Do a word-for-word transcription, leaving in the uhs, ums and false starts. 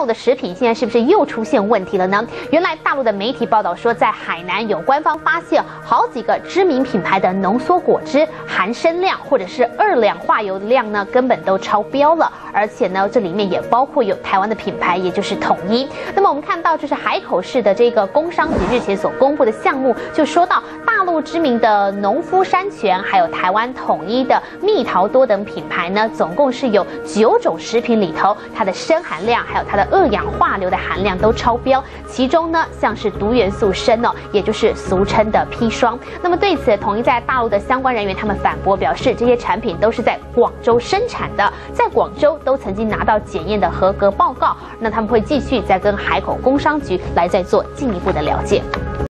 陆的食品现在是不是又出现问题了呢？原来大陆的媒体报道说，在海南有官方发现好几个知名品牌的浓缩果汁含砷量或者是二氧化铀的量呢，根本都超标了。而且呢，这里面也包括有台湾的品牌，也就是统一。那么我们看到，就是海口市的这个工商局日前所公布的项目，就说到大陆知名的农夫山泉，还有台湾统一的蜜桃多等品牌呢，总共是有九种食品里头，它的砷含量还有它的二氧化硫的含量都超标。其中呢，像是毒元素砷哦，也就是俗称的砒霜。那么对此，统一在大陆的相关人员他们反驳表示，这些产品都是在广州生产的，在广州都曾经拿到检验的合格报告。那他们会继续再跟海口工商局来再做进一步的了解。